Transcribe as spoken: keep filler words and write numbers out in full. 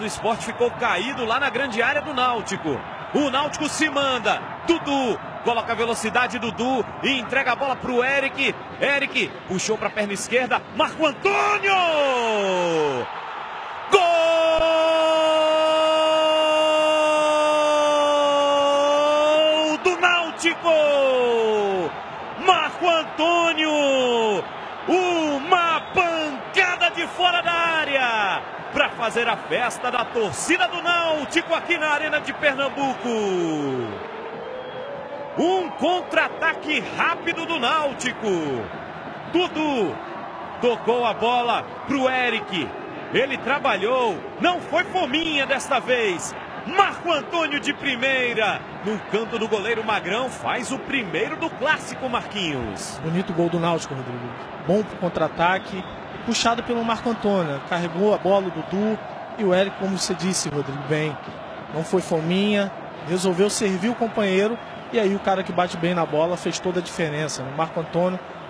do Sport ficou caído lá na grande área do Náutico. O Náutico se manda. Dudu coloca a velocidade, Dudu, e entrega a bola para o Eric. Eric puxou para a perna esquerda. Marco Antônio! Gol do Náutico! Marco Antônio! Uma pancada de fora da área para fazer a festa da torcida do Náutico aqui na Arena de Pernambuco. Um contra-ataque rápido do Náutico. Dudu tocou a bola para o Eric. Ele trabalhou, não foi fominha desta vez. Marco Antônio de primeira, no canto do goleiro Magrão, faz o primeiro do clássico, Marquinhos. Bonito gol do Náutico, Rodrigo. Bom pro contra-ataque, puxado pelo Marco Antônio. Carregou a bola, o Dudu, e o Eric, como você disse, Rodrigo, bem. Não foi fominha, resolveu servir o companheiro, e aí o cara que bate bem na bola fez toda a diferença. O Marco Antônio